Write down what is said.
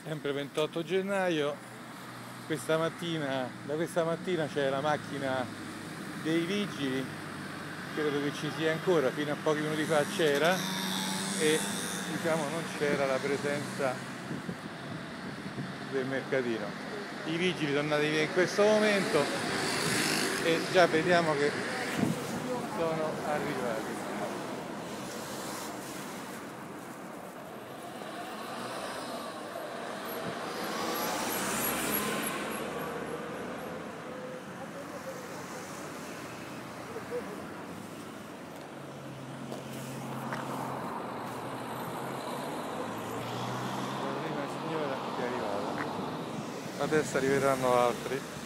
Sempre 28 gennaio, da questa mattina c'è la macchina dei vigili, credo che ci sia ancora, fino a pochi minuti fa c'era, e diciamo non c'era la presenza del mercatino. I vigili sono andati via in questo momento e già vediamo che sono arrivati. La prima signora che è arrivata, adesso arriveranno altri.